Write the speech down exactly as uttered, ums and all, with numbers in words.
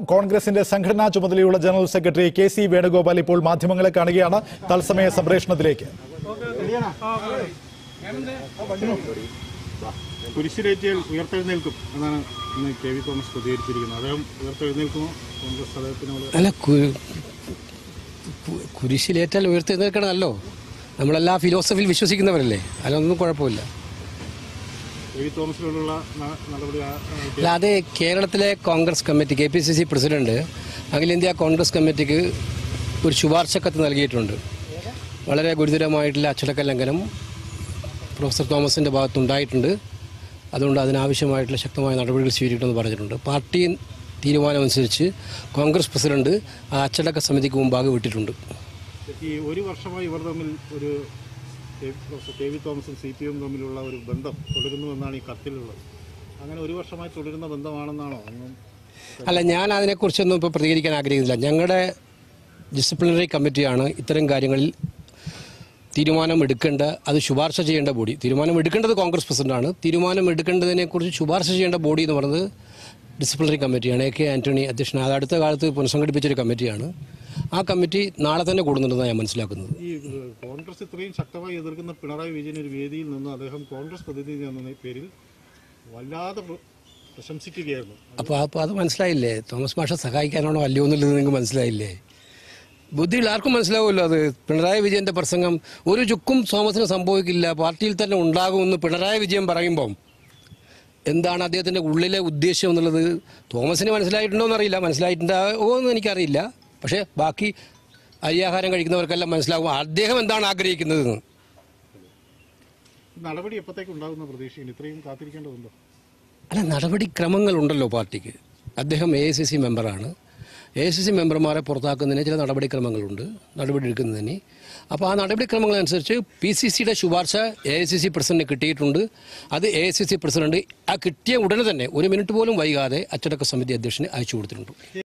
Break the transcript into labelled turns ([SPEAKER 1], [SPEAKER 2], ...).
[SPEAKER 1] കോൺഗ്രസിന്റെ സംഘടനാ ചുമതലയുള്ള general secretary K C Venugopal ഇപ്പോൾ മാധ്യമങ്ങളെ കാണുകയാണ്. തത്സമയ സംപ്രേഷണത്തിലേക്ക്.
[SPEAKER 2] കുരിശിലേറ്റിയാൽ ഉയർത്തെഴുന്നേൽക്കും എന്നാണ് ഇന്ന് കെ വി തോമസ് പ്രതികരിച്ചിരിക്കുന്നത്. അദ്ദേഹം ഉയർത്തെഴുന്നേൽക്കുമോ? കോൺഗ്രസ് അദ്ദേഹത്തിന്
[SPEAKER 3] അല്ല, കുരിശിലേറ്റാൽ ഉയർത്തെഴുന്നേൽക്കണമല്ലോ. നമ്മളെല്ലാ ഫിലോസഫിയിൽ വിശ്വസിക്കുന്നവരല്ലേ, അതിലൊന്നും കുഴപ്പമില്ല.
[SPEAKER 2] കെ വി തോമസിനോടുള്ള നടപടി
[SPEAKER 3] അല്ല, അത് കേരളത്തിലെ Congress committee, K P C C president അഖിലേന്ത്യാ കോൺഗ്രസ് കമ്മിറ്റിക്ക് ഒരു ശുപാർശ കത്ത് നൽകിയിട്ടുണ്ട്. വളരെ ഗുരുതരമായിട്ടുള്ള അച്ചടക്ക ലംഘനം പ്രൊഫസർ തോമസിൻ്റെ ഭാഗത്തുണ്ടായിട്ടുണ്ട്. അതുകൊണ്ട് അതിനാവശ്യമായിട്ടുള്ള ശക്തമായ നടപടികൾ സ്വീകരിക്കണമെന്ന് പറഞ്ഞിട്ടുണ്ട്. പാർട്ടി തീരുമാനമനുസരിച്ച് കോൺഗ്രസ് പ്രസിഡന്റ് ആ അച്ചടക്ക സമിതിക്ക് മുമ്പാകെ വിട്ടിട്ടുണ്ട്.
[SPEAKER 2] ഈ ഒരു വർഷമായി ഇവർ തമ്മിൽ ഒരു പ്രൊഫസർ കെ വി തോമസും സി പി എം തമ്മിലുള്ള ഒരു ബന്ധം തുടരുന്നുവെന്നാണ് ഈ കത്തിലുള്ളത്. അങ്ങനെ ഒരു വർഷമായി തുടരുന്ന ബന്ധമാണെന്നാണോ?
[SPEAKER 3] അല്ല, ഞാൻ അതിനെക്കുറിച്ചൊന്നും ഇപ്പോൾ പ്രതികരിക്കാൻ ആഗ്രഹിക്കുന്നില്ല. ഞങ്ങളുടെ ഡിസിപ്ലിനറി കമ്മിറ്റിയാണ് ഇത്തരം കാര്യങ്ങളിൽ തീരുമാനം എടുക്കേണ്ട, അത് ശുപാർശ ചെയ്യേണ്ട ബോഡി. തീരുമാനം എടുക്കേണ്ടത് കോൺഗ്രസ് പ്രസിഡന്റാണ്. തീരുമാനം എടുക്കേണ്ടതിനെക്കുറിച്ച് ശുപാർശ ചെയ്യേണ്ട ബോഡി എന്ന് പറയുന്നത് ഡിസിപ്ലിനറി കമ്മിറ്റിയാണ്. എ കെ ആന്റണി അധ്യക്ഷനാണ്. അത് അടുത്ത കാലത്ത് പുനഃസംഘടിപ്പിച്ചൊരു കമ്മിറ്റിയാണ്. ആ കമ്മിറ്റി നാളെ തന്നെ കൂടുന്നുണ്ടെന്നാണ് ഞാൻ മനസ്സിലാക്കുന്നത്.
[SPEAKER 2] ഈ കോൺഗ്രസ് ഇത്രയും ശക്തമായി എതിർക്കുന്ന പിണറായി വിജയൻ ഒരു വേദിയിൽ നിന്ന് അദ്ദേഹം കോൺഗ്രസ് പ്രതിനിധി എന്ന പേരിൽ വല്ലാതെ പ്രശംസിക്കുകയായിരുന്നു.
[SPEAKER 3] അപ്പോൾ അപ്പോൾ അത് മനസ്സിലായില്ലേ? തോമസ് മാഷെ സഹായിക്കാനാണോ അല്ലയോ എന്നുള്ളത് നിങ്ങൾക്ക് മനസ്സിലായില്ലേ? ബുദ്ധിയിൽ ആർക്കും മനസ്സിലാവുമല്ലോ. അത് പിണറായി വിജയൻ്റെ പ്രസംഗം ഒരു ചുക്കും തോമസിന് സംഭവിക്കില്ല, പാർട്ടിയിൽ തന്നെ ഉണ്ടാകുമെന്ന് പിണറായി വിജയൻ പറയുമ്പം എന്താണ് അദ്ദേഹത്തിൻ്റെ ഉള്ളിലെ ഉദ്ദേശം എന്നുള്ളത് തോമസിന് മനസ്സിലായിട്ടുണ്ടോ എന്നറിയില്ല. മനസ്സിലായിട്ടുണ്ടാവോ എന്ന് എനിക്കറിയില്ല. പക്ഷേ ബാക്കി അരിയാഹാരം കഴിക്കുന്നവർക്കെല്ലാം മനസ്സിലാകും അദ്ദേഹം എന്താണ് ആഗ്രഹിക്കുന്നതെന്ന്.
[SPEAKER 2] നടപടി എപ്പോഴത്തേക്ക് ഉണ്ടാകുന്ന പ്രതീക്ഷയാണ്? ഇത്രയും കാത്തിരിക്കേണ്ടതുണ്ടോ?
[SPEAKER 3] അല്ല, നടപടിക്രമങ്ങളുണ്ടല്ലോ പാർട്ടിക്ക്. അദ്ദേഹം എ ഐ സി സി മെമ്പറാണ്. എ ഐ സി സി മെമ്പർമാരെ പുറത്താക്കുന്നതിന് ചില നടപടിക്രമങ്ങളുണ്ട്, നടപടി എടുക്കുന്നതിന്. അപ്പോൾ ആ നടപടിക്രമങ്ങളനുസരിച്ച് പി സി സിയുടെ ശുപാർശ എ ഐ സി സി പ്രസിഡന്റിന് കിട്ടിയിട്ടുണ്ട്. അത് A I C C president ആ കിട്ടിയ ഉടനെ തന്നെ ഒരു മിനിറ്റ് പോലും വൈകാതെ അച്ചടക്ക സമിതി അധ്യക്ഷന് അയച്ചു കൊടുത്തിട്ടുണ്ട്.